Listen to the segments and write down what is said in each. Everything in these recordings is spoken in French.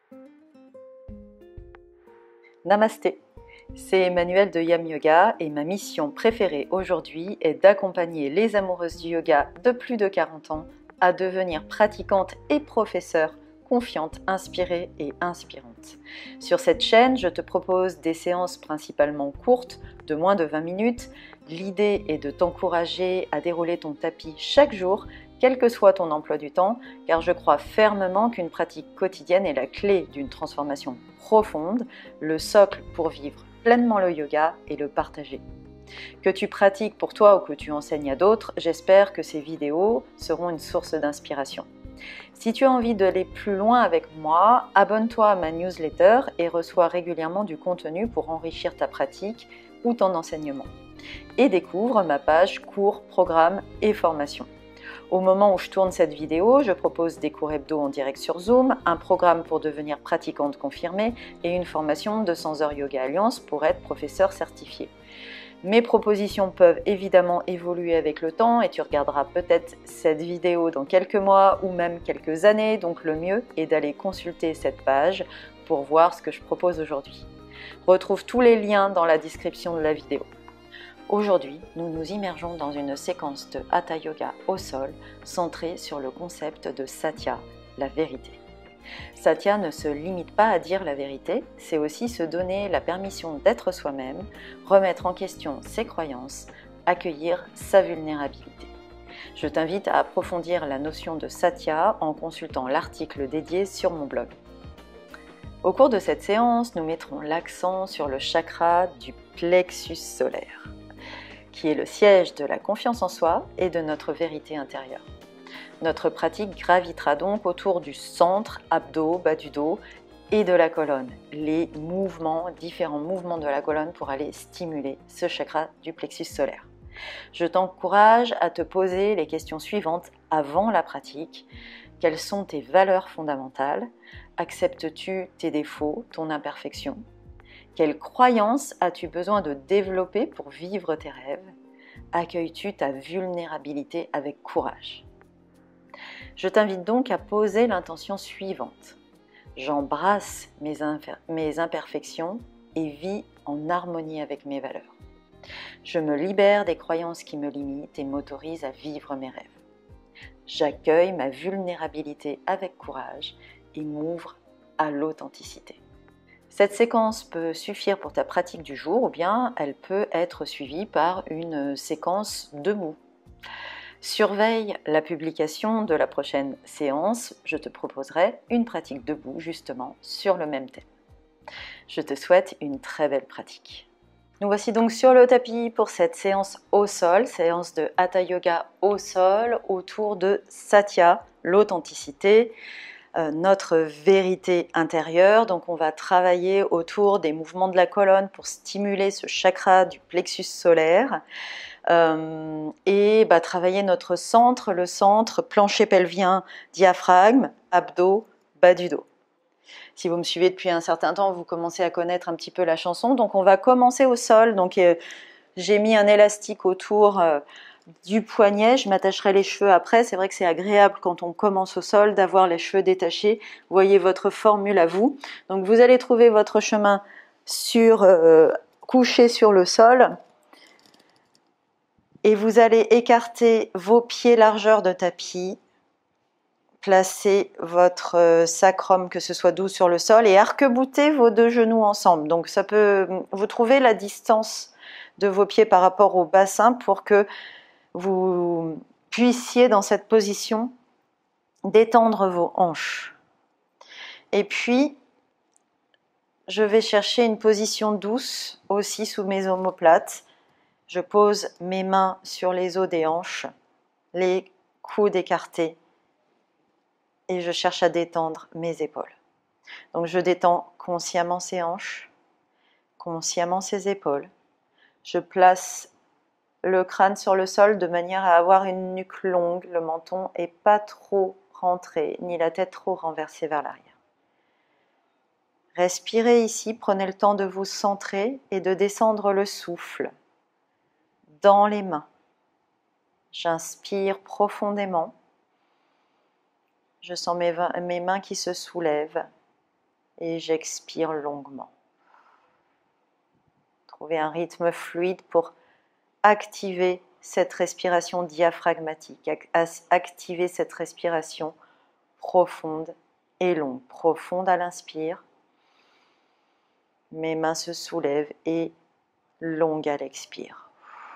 Namasté, c'est Emmanuelle de Yam Yoga et ma mission préférée aujourd'hui est d'accompagner les amoureuses du yoga de plus de 40 ans à devenir pratiquantes et professeurs confiantes, inspirées et inspirantes. Sur cette chaîne, je te propose des séances principalement courtes, de moins de 20 minutes. L'idée est de t'encourager à dérouler ton tapis chaque jour, quel que soit ton emploi du temps, car je crois fermement qu'une pratique quotidienne est la clé d'une transformation profonde, le socle pour vivre pleinement le yoga et le partager. Que tu pratiques pour toi ou que tu enseignes à d'autres, j'espère que ces vidéos seront une source d'inspiration. Si tu as envie d'aller plus loin avec moi, abonne-toi à ma newsletter et reçois régulièrement du contenu pour enrichir ta pratique ou ton enseignement. Et découvre ma page cours, programmes et formations. Au moment où je tourne cette vidéo, je propose des cours hebdo en direct sur Zoom, un programme pour devenir pratiquante confirmée et une formation de 100 heures Yoga Alliance pour être professeur certifié. Mes propositions peuvent évidemment évoluer avec le temps et tu regarderas peut-être cette vidéo dans quelques mois ou même quelques années, donc le mieux est d'aller consulter cette page pour voir ce que je propose aujourd'hui. Retrouve tous les liens dans la description de la vidéo. Aujourd'hui, nous nous immergeons dans une séquence de Hatha Yoga au sol centrée sur le concept de Satya, la vérité. Satya ne se limite pas à dire la vérité, c'est aussi se donner la permission d'être soi-même, remettre en question ses croyances, accueillir sa vulnérabilité. Je t'invite à approfondir la notion de Satya en consultant l'article dédié sur mon blog. Au cours de cette séance, nous mettrons l'accent sur le chakra du plexus solaire, qui est le siège de la confiance en soi et de notre vérité intérieure. Notre pratique gravitera donc autour du centre, abdos, bas du dos et de la colonne. Les différents mouvements de la colonne pour aller stimuler ce chakra du plexus solaire. Je t'encourage à te poser les questions suivantes avant la pratique. Quelles sont tes valeurs fondamentales? Acceptes-tu tes défauts, ton imperfection? Quelles croyances as-tu besoin de développer pour vivre tes rêves? Accueilles-tu ta vulnérabilité avec courage? Je t'invite donc à poser l'intention suivante. J'embrasse mes imperfections et vis en harmonie avec mes valeurs. Je me libère des croyances qui me limitent et m'autorisent à vivre mes rêves. J'accueille ma vulnérabilité avec courage et m'ouvre à l'authenticité. Cette séquence peut suffire pour ta pratique du jour ou bien elle peut être suivie par une séquence debout. Surveille la publication de la prochaine séance, je te proposerai une pratique debout justement sur le même thème. Je te souhaite une très belle pratique. Nous voici donc sur le tapis pour cette séance au sol, séance de Hatha Yoga au sol autour de Satya, l'authenticité, notre vérité intérieure. Donc on va travailler autour des mouvements de la colonne pour stimuler ce chakra du plexus solaire. Et travailler notre centre, le centre plancher pelvien, diaphragme, abdos, bas du dos. Si vous me suivez depuis un certain temps, vous commencez à connaître un petit peu la chanson. Donc on va commencer au sol. Donc j'ai mis un élastique autour du poignet. Je m'attacherai les cheveux après. C'est vrai que c'est agréable quand on commence au sol d'avoir les cheveux détachés. Vous voyez votre formule à vous. Donc vous allez trouver votre chemin couché sur le sol. Et vous allez écarter vos pieds largeur de tapis, placez votre sacrum, que ce soit doux sur le sol, et arc-boutez vos deux genoux ensemble. Donc vous trouvez la distance de vos pieds par rapport au bassin pour que vous puissiez dans cette position détendre vos hanches. Et puis, je vais chercher une position douce aussi sous mes omoplates. Je pose mes mains sur les os des hanches, les coudes écartés et je cherche à détendre mes épaules. Donc je détends consciemment ces hanches, consciemment ces épaules. Je place le crâne sur le sol de manière à avoir une nuque longue, le menton n'est pas trop rentré, ni la tête trop renversée vers l'arrière. Respirez ici, prenez le temps de vous centrer et de descendre le souffle dans les mains. J'inspire profondément. Je sens mes mains qui se soulèvent. et j'expire longuement. Trouvez un rythme fluide pour activer cette respiration diaphragmatique, activer cette respiration profonde et longue. Profonde à l'inspire, mes mains se soulèvent et longue à l'expire.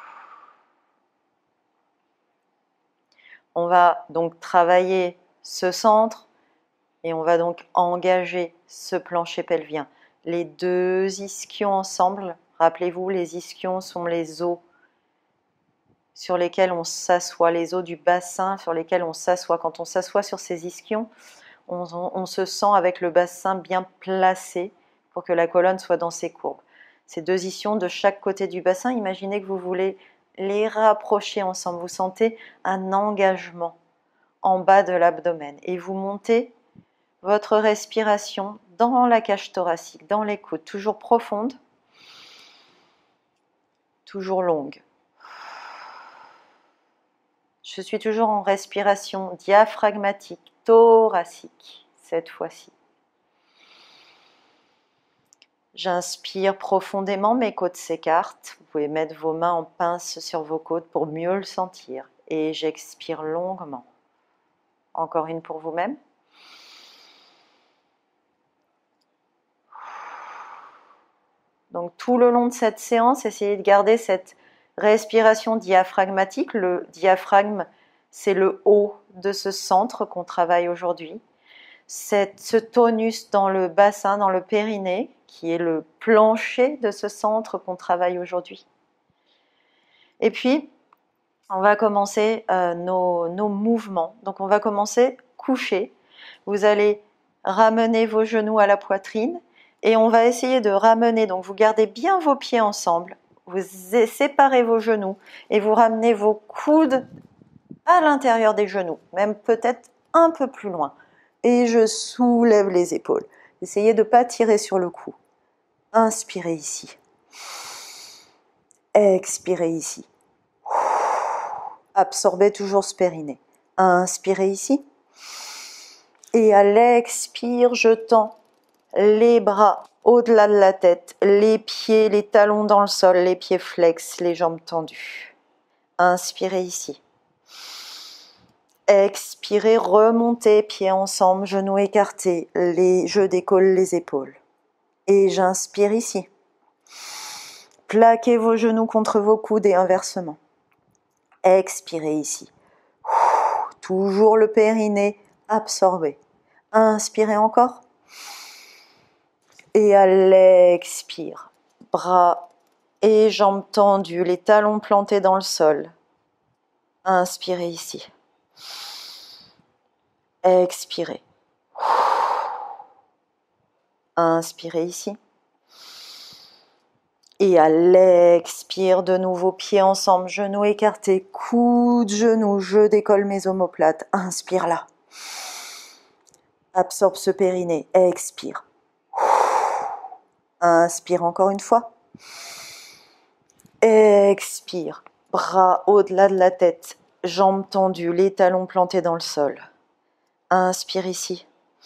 On va donc travailler ce centre et on va donc engager ce plancher pelvien. Les deux ischions ensemble, rappelez-vous, les ischions sont les os sur lesquels on s'assoit, les os du bassin sur lesquels on s'assoit. Quand on s'assoit sur ces ischions, on se sent avec le bassin bien placé pour que la colonne soit dans ses courbes. Ces deux ischions de chaque côté du bassin, imaginez que vous voulez les rapprocher ensemble. Vous sentez un engagement en bas de l'abdomen et vous montez votre respiration dans la cage thoracique, dans les coudes, toujours profonde, toujours longue. Je suis toujours en respiration diaphragmatique, thoracique, cette fois-ci. J'inspire profondément, mes côtes s'écartent. Vous pouvez mettre vos mains en pince sur vos côtes pour mieux le sentir. Et j'expire longuement. Encore une pour vous-même. Donc tout le long de cette séance, essayez de garder cette respiration diaphragmatique. Le diaphragme, c'est le haut de ce centre qu'on travaille aujourd'hui. Ce tonus dans le bassin, dans le périnée, qui est le plancher de ce centre qu'on travaille aujourd'hui. Et puis, on va commencer nos mouvements. Donc on va commencer couché. Vous allez ramener vos genoux à la poitrine et on va essayer de ramener, donc vous gardez bien vos pieds ensemble, vous séparez vos genoux et vous ramenez vos coudes à l'intérieur des genoux, même peut-être un peu plus loin. Et je soulève les épaules. Essayez de ne pas tirer sur le cou. Inspirez ici. Expirez ici. Absorbez toujours ce périnée. Inspirez ici. Et à l'expire, je tends les bras au-delà de la tête, les pieds, les talons dans le sol, les pieds flex, les jambes tendues. Inspirez ici. Expirez, remontez, pieds ensemble, genoux écartés, je décolle les épaules. Et j'inspire ici. Plaquez vos genoux contre vos coudes et inversement. Expirez ici. Toujours le périnée absorbé. Inspirez encore. Et à l'expire, bras et jambes tendues, les talons plantés dans le sol. Inspirez ici. Expirez. Inspirez ici. Et à l'expire, de nouveau, pieds ensemble, genoux écartés, coudes, genoux, je décolle mes omoplates. Inspire là. Absorbe ce périnée. Expire. Inspire encore une fois. Expire. Bras au-delà de la tête, jambes tendues, les talons plantés dans le sol. Inspire ici.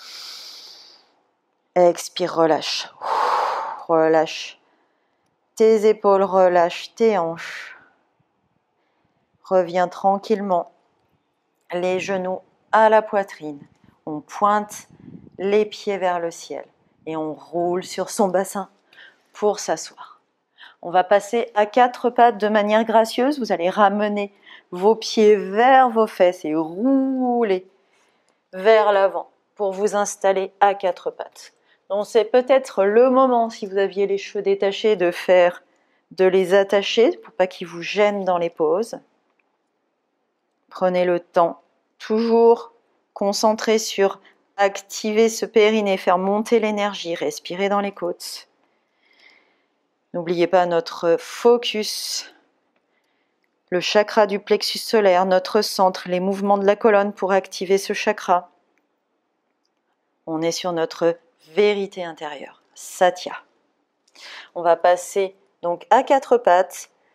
Expire, relâche. Relâche tes épaules, relâche tes hanches. Reviens tranquillement. Les genoux à la poitrine. On pointe les pieds vers le ciel et on roule sur son bassin pour s'asseoir. On va passer à quatre pattes de manière gracieuse. Vous allez ramener vos pieds vers vos fesses et rouler vers l'avant pour vous installer à quatre pattes. Donc c'est peut-être le moment, si vous aviez les cheveux détachés, de les attacher pour pas qu'ils vous gênent dans les poses. Prenez le temps, toujours concentré sur activer ce périnée, faire monter l'énergie, respirer dans les côtes. N'oubliez pas notre focus, le chakra du plexus solaire, notre centre, les mouvements de la colonne pour activer ce chakra. On est sur notre vérité intérieure, Satya. On va passer donc à quatre pattes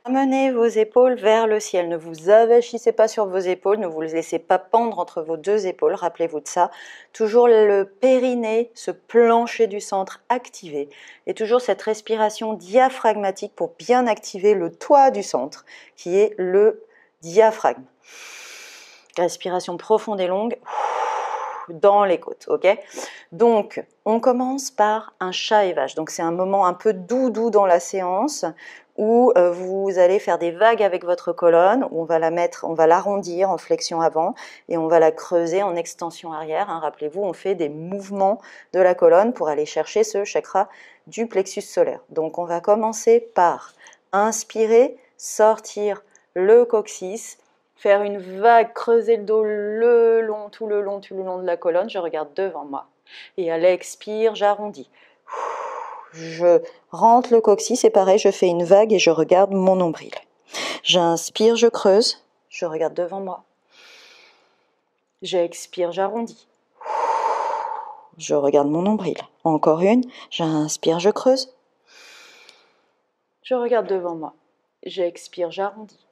Amenez vos épaules vers le ciel. Ne vous avachissez pas sur vos épaules, ne vous laissez pas pendre entre vos deux épaules, rappelez-vous de ça. Toujours le périnée, ce plancher du centre activé. Et toujours cette respiration diaphragmatique pour bien activer le toit du centre, qui est le diaphragme. Respiration profonde et longue dans les côtes, ok? Donc, on commence par un chat et vache. Donc, c'est un moment un peu doux dans la séance où vous allez faire des vagues avec votre colonne, où on va l'arrondir en flexion avant et on va la creuser en extension arrière. Hein. Rappelez-vous, on fait des mouvements de la colonne pour aller chercher ce chakra du plexus solaire. Donc, on va commencer par inspirer, sortir le coccyx, faire une vague, creuser le dos tout le long de la colonne. Je regarde devant moi. Et à l'expire, j'arrondis. Je rentre le coccyx, c'est pareil, je fais une vague et je regarde mon nombril. J'inspire, je creuse, je regarde devant moi. J'expire, j'arrondis. Je regarde mon nombril. Encore une, j'inspire, je creuse. Je regarde devant moi. J'expire, j'arrondis.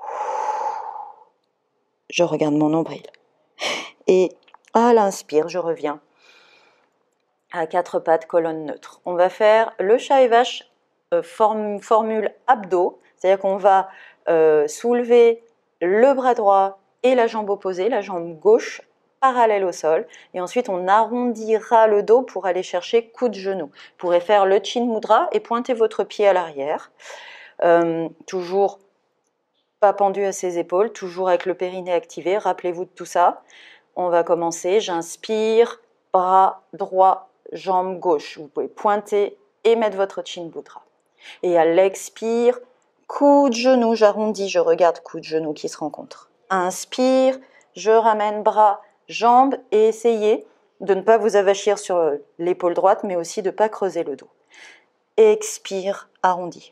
Je regarde mon nombril. Et à l'inspire, je reviens à quatre pattes, colonne neutre. On va faire le chat et vache formule abdos, c'est-à-dire qu'on va soulever le bras droit et la jambe opposée, la jambe gauche parallèle au sol, et ensuite on arrondira le dos pour aller chercher coup de genou. Vous pourrez faire le chin mudra et pointer votre pied à l'arrière, toujours pas pendu à ses épaules, toujours avec le périnée activé, rappelez-vous de tout ça. On va commencer, j'inspire, bras droit, jambe gauche. Vous pouvez pointer et mettre votre chin mudra. Et à l'expire, coup de genou, j'arrondis, je regarde coup de genou qui se rencontre. Inspire, je ramène bras, jambes et essayez de ne pas vous avachir sur l'épaule droite, mais aussi de ne pas creuser le dos. Expire, arrondi.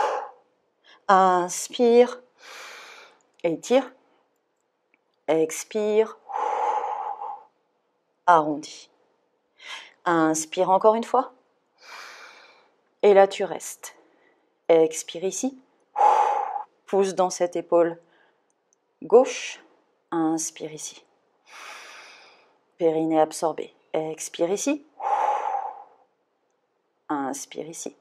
Inspire, étire. Expire, arrondi. Inspire encore une fois. Et là, tu restes. Expire ici. Pousse dans cette épaule gauche. Inspire ici. Périnée absorbé. Expire ici. Inspire ici.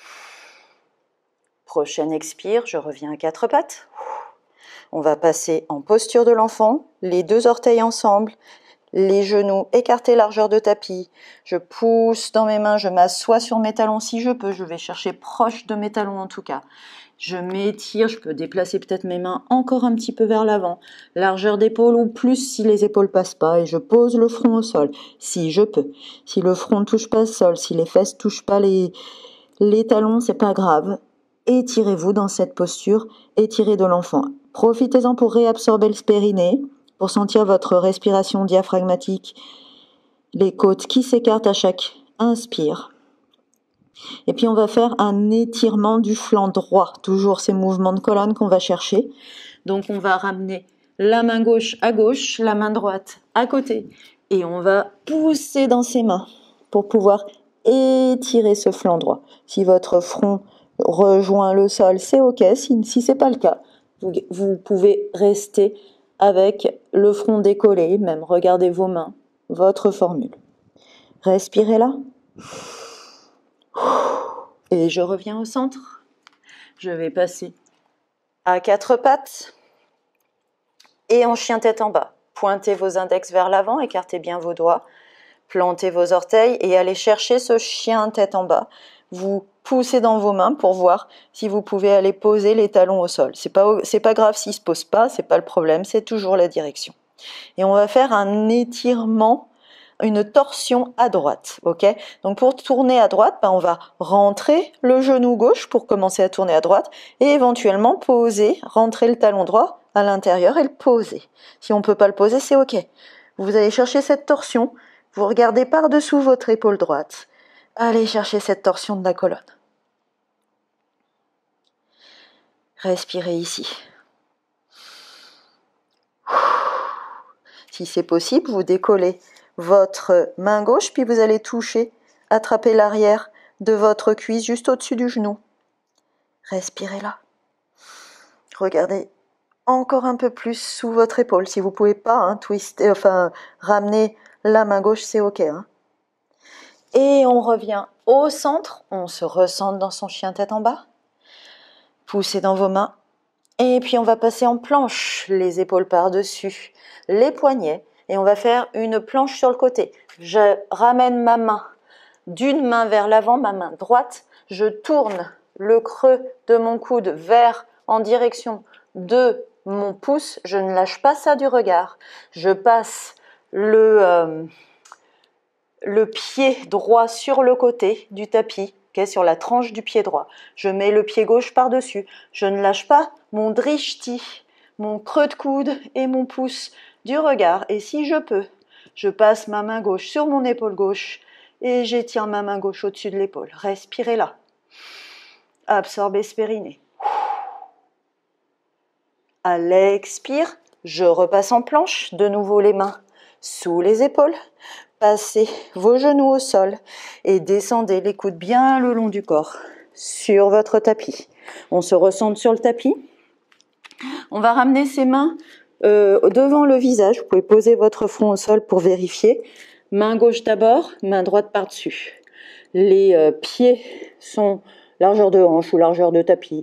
Prochaine expire, je reviens à quatre pattes. On va passer en posture de l'enfant, les deux orteils ensemble, les genoux écartés largeur de tapis. Je pousse dans mes mains, je m'assois sur mes talons si je peux. Je vais chercher proche de mes talons en tout cas. Je m'étire, je peux déplacer peut-être mes mains encore un petit peu vers l'avant. Largeur d'épaule ou plus si les épaules passent pas. Et je pose le front au sol, si je peux. Si le front ne touche pas le sol, si les fesses ne touchent pas les talons, c'est pas grave. Étirez-vous dans cette posture, étirez de l'enfant. Profitez-en pour réabsorber le périnée, pour sentir votre respiration diaphragmatique, les côtes qui s'écartent à chaque inspire. Et puis on va faire un étirement du flanc droit, toujours ces mouvements de colonne qu'on va chercher. Donc on va ramener la main gauche à gauche, la main droite à côté. Et on va pousser dans ses mains pour pouvoir étirer ce flanc droit. Si votre front rejoint le sol, c'est ok. Si ce n'est pas le cas, vous pouvez rester avec le front décollé, même regardez vos mains, votre formule. Respirez là. Et je reviens au centre. Je vais passer à quatre pattes et en chien tête en bas. Pointez vos index vers l'avant, écartez bien vos doigts, plantez vos orteils et allez chercher ce chien tête en bas. Vous poussez dans vos mains pour voir si vous pouvez aller poser les talons au sol. C'est pas grave s'ils se posent pas, c'est pas le problème, c'est toujours la direction. Et on va faire un étirement, une torsion à droite, ok? Donc pour tourner à droite, on va rentrer le genou gauche pour commencer à tourner à droite et éventuellement poser, rentrer le talon droit à l'intérieur et le poser. Si on peut pas le poser, c'est ok. Vous allez chercher cette torsion, vous regardez par-dessous votre épaule droite. Allez chercher cette torsion de la colonne. Respirez ici. Si c'est possible, vous décollez votre main gauche, puis vous allez toucher, attraper l'arrière de votre cuisse juste au-dessus du genou. Respirez là. Regardez encore un peu plus sous votre épaule. Si vous pouvez pas twister, ramener la main gauche, c'est ok. Et on revient au centre. On se recentre dans son chien tête en bas. Poussez dans vos mains. Et puis on va passer en planche, les épaules par-dessus, les poignets. Et on va faire une planche sur le côté. Je ramène ma main d'une main vers l'avant, ma main droite. Je tourne le creux de mon coude en direction de mon pouce. Je ne lâche pas ça du regard. Je passe le pied droit sur le côté du tapis, sur la tranche du pied droit. Je mets le pied gauche par-dessus. Je ne lâche pas mon drishti, mon creux de coude et mon pouce du regard. Et si je peux, je passe ma main gauche sur mon épaule gauche et j'étiens ma main gauche au-dessus de l'épaule. Respirez là. Absorbez ce périnée. À l'expire, je repasse en planche. De nouveau les mains sous les épaules. Passez vos genoux au sol et descendez les coudes bien le long du corps sur votre tapis. On se recentre sur le tapis. On va ramener ses mains devant le visage. Vous pouvez poser votre front au sol pour vérifier. Main gauche d'abord, main droite par-dessus. Les pieds sont largeur de hanche ou largeur de tapis.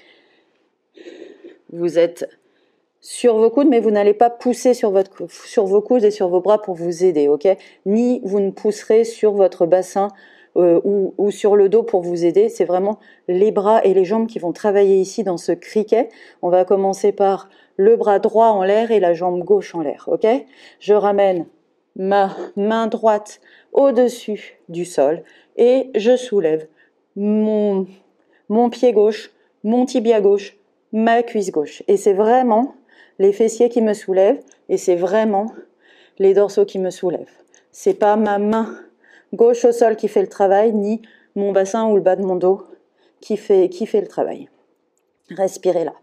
Vous êtes sur vos coudes, mais vous n'allez pas pousser sur vos coudes et sur vos bras pour vous aider, ok? Ni vous ne pousserez sur votre bassin ou sur le dos pour vous aider. C'est vraiment les bras et les jambes qui vont travailler ici dans ce criquet. On va commencer par le bras droit en l'air et la jambe gauche en l'air, ok? Je ramène ma main droite au-dessus du sol et je soulève mon pied gauche, mon tibia gauche, ma cuisse gauche. Et c'est vraiment les fessiers qui me soulèvent et c'est vraiment les dorsaux qui me soulèvent. C'est pas ma main gauche au sol qui fait le travail, ni mon bassin ou le bas de mon dos qui fait le travail. Respirez là.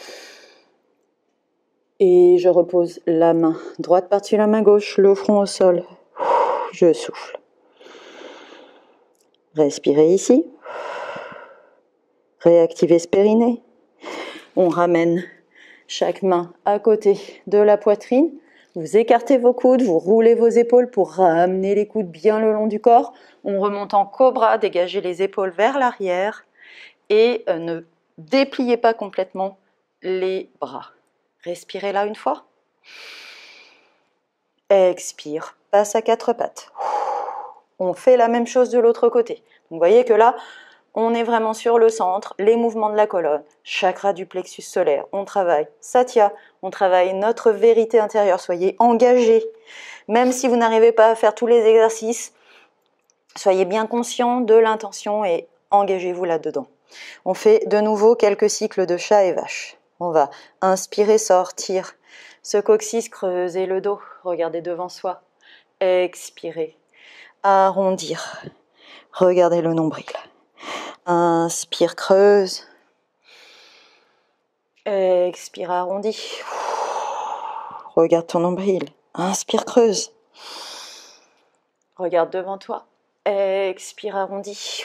Et je repose la main droite par-dessus la main gauche, le front au sol. Je souffle. Respirez ici. Réactivez ce périnée. On ramène chaque main à côté de la poitrine. Vous écartez vos coudes, vous roulez vos épaules pour ramener les coudes bien le long du corps. On remonte en cobra, dégagez les épaules vers l'arrière et ne dépliez pas complètement les bras. Respirez là une fois. Expire, passe à quatre pattes. On fait la même chose de l'autre côté. Vous voyez que là, on est vraiment sur le centre, les mouvements de la colonne, chakra du plexus solaire, on travaille satya, on travaille notre vérité intérieure, soyez engagés. Même si vous n'arrivez pas à faire tous les exercices, soyez bien conscient de l'intention et engagez-vous là-dedans. On fait de nouveau quelques cycles de chat et vache. On va inspirer, sortir, ce coccyx, creuser le dos, regardez devant soi. Expirer, arrondir, regardez le nombril. Inspire, creuse. Expire, arrondi. Regarde ton nombril. Inspire, creuse. Regarde devant toi. Expire, arrondi.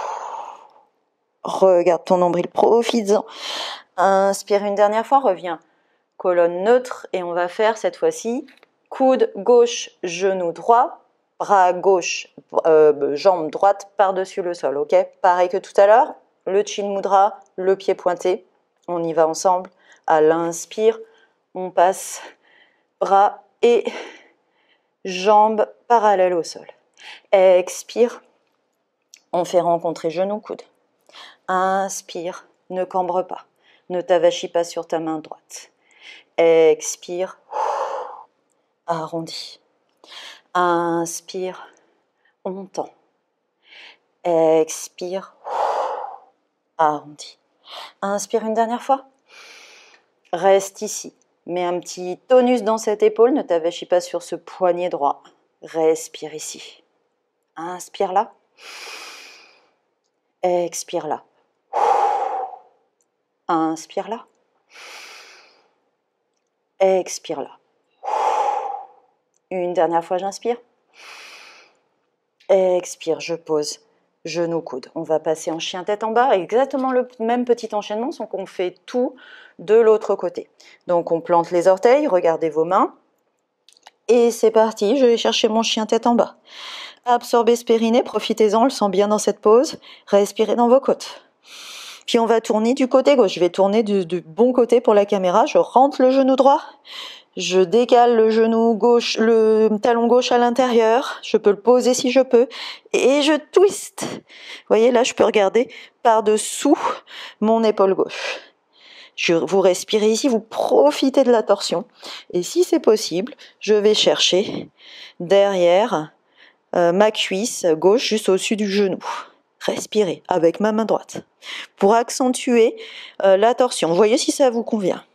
Regarde ton nombril, profites-en. Inspire une dernière fois, reviens. Colonne neutre et on va faire cette fois-ci coude gauche, genou droit. Bras gauche, jambe droite par-dessus le sol, ok? Pareil que tout à l'heure, le chin mudra, le pied pointé. On y va ensemble. À l'inspire, on passe bras et jambes parallèles au sol. Expire, on fait rencontrer genou, coude. Inspire, ne cambre pas. Ne t'avachis pas sur ta main droite. Expire, arrondi. Inspire, on tend. Expire, arrondi. Inspire une dernière fois. Reste ici. Mets un petit tonus dans cette épaule. Ne t'avachis pas sur ce poignet droit. Respire ici. Inspire là. Expire là. Inspire là. Expire là. Une dernière fois, j'inspire. Expire, je pose genou, coude. On va passer en chien tête en bas, exactement le même petit enchaînement, sauf qu'on fait tout de l'autre côté. Donc on plante les orteils, regardez vos mains. Et c'est parti, je vais chercher mon chien tête en bas. Absorbez ce périnée, profitez-en, on le sent bien dans cette pose. Respirez dans vos côtes. Puis on va tourner du côté gauche. Je vais tourner du bon côté pour la caméra. Je rentre le genou droit. Je décale le genou gauche, le talon gauche à l'intérieur. Je peux le poser si je peux. Et je twist. Vous voyez, là, je peux regarder par-dessous mon épaule gauche. Vous respirez ici, vous profitez de la torsion. Et si c'est possible, je vais chercher derrière ma cuisse gauche, juste au-dessus du genou. Respirez avec ma main droite pour accentuer la torsion. Voyez si ça vous convient.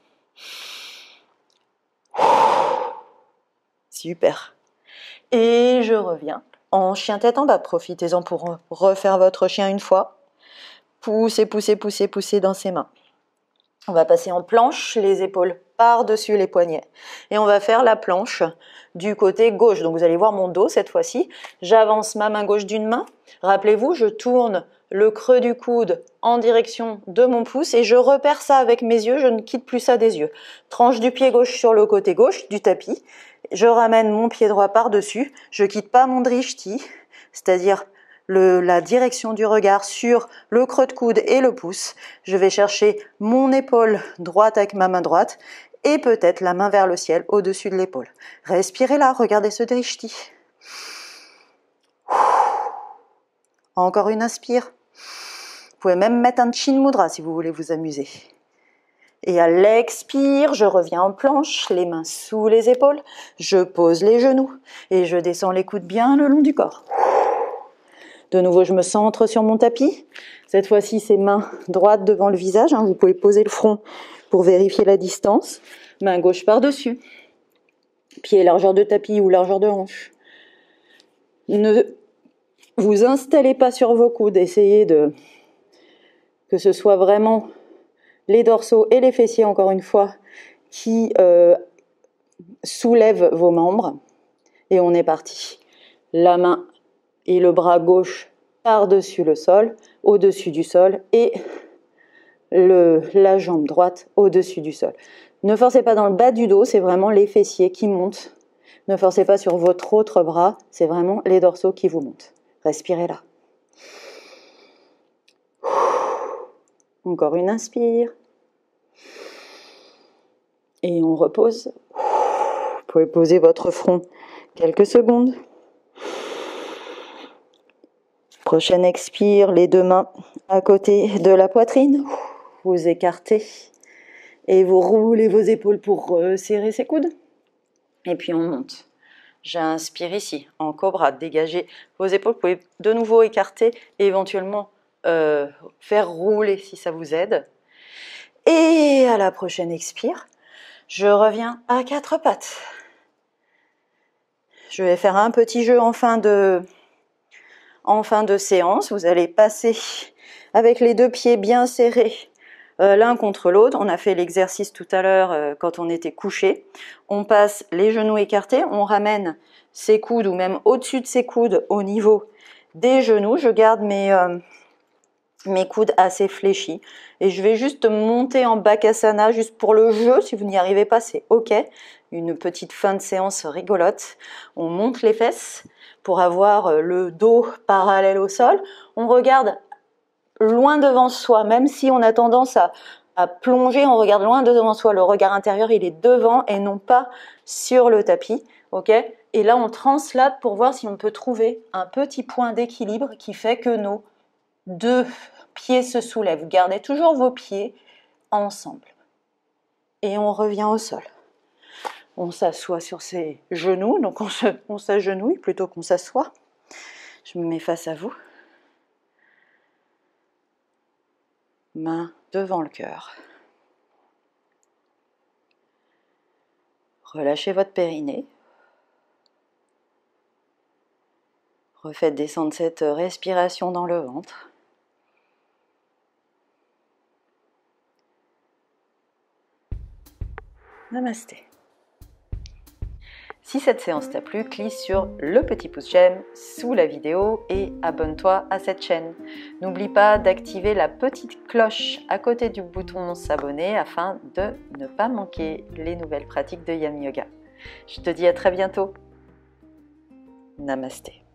Super. Et je reviens en chien tête en bas. Profitez-en pour refaire votre chien une fois. Poussez, poussez, poussez, poussez dans ses mains. On va passer en planche, les épaules par-dessus les poignets. Et on va faire la planche du côté gauche. Donc vous allez voir mon dos cette fois-ci. J'avance ma main gauche d'une main. Rappelez-vous, je tourne le creux du coude en direction de mon pouce et je repère ça avec mes yeux. Je ne quitte plus ça des yeux. Tranche du pied gauche sur le côté gauche du tapis. Je ramène mon pied droit par-dessus. Je quitte pas mon drishti, c'est-à-dire la direction du regard sur le creux de coude et le pouce. Je vais chercher mon épaule droite avec ma main droite et peut-être la main vers le ciel au-dessus de l'épaule. Respirez là, regardez ce drishti. Encore une inspire. Vous pouvez même mettre un chin mudra si vous voulez vous amuser. Et à l'expire, je reviens en planche, les mains sous les épaules, je pose les genoux et je descends les coudes bien le long du corps. De nouveau, je me centre sur mon tapis. Cette fois-ci, c'est main droite devant le visage. Vous pouvez poser le front pour vérifier la distance. Main gauche par-dessus. Pied largeur de tapis ou largeur de hanche. Ne vous installez pas sur vos coudes. Essayez que ce soit vraiment les dorsaux et les fessiers, encore une fois, qui soulèvent vos membres. Et on est parti. La main et le bras gauche par-dessus le sol, au-dessus du sol, et la jambe droite au-dessus du sol. Ne forcez pas dans le bas du dos, c'est vraiment les fessiers qui montent. Ne forcez pas sur votre autre bras, c'est vraiment les dorsaux qui vous montent. Respirez là. Encore une inspire. Et on repose. Vous pouvez poser votre front quelques secondes. Prochaine expire, les deux mains à côté de la poitrine. Vous écartez et vous roulez vos épaules pour serrer ces coudes. Et puis on monte. J'inspire ici, en cobra, dégagez vos épaules. Vous pouvez de nouveau écarter et éventuellement faire rouler si ça vous aide. Et à la prochaine expire, je reviens à quatre pattes. Je vais faire un petit jeu en fin de séance. Vous allez passer avec les deux pieds bien serrés l'un contre l'autre. On a fait l'exercice tout à l'heure quand on était couché. On passe les genoux écartés, on ramène ses coudes ou même au-dessus de ses coudes au niveau des genoux. Je garde mes coudes assez fléchis et je vais juste monter en Bakasana juste pour le jeu. Si vous n'y arrivez pas, c'est ok. Une petite fin de séance rigolote. On monte les fesses pour avoir le dos parallèle au sol. On regarde loin devant soi, même si on a tendance à plonger, on regarde loin devant soi. Le regard intérieur, il est devant et non pas sur le tapis. Ok ? Et là, on translate pour voir si on peut trouver un petit point d'équilibre qui fait que nos deux pieds se soulèvent. Gardez toujours vos pieds ensemble. Et on revient au sol. On s'assoit sur ses genoux, donc on s'agenouille plutôt qu'on s'assoit. Je me mets face à vous. Main devant le cœur. Relâchez votre périnée. Refaites descendre cette respiration dans le ventre. Namasté. Si cette séance t'a plu, clique sur le petit pouce j'aime sous la vidéo et abonne-toi à cette chaîne. N'oublie pas d'activer la petite cloche à côté du bouton s'abonner afin de ne pas manquer les nouvelles pratiques de Yami Yoga. Je te dis à très bientôt. Namasté.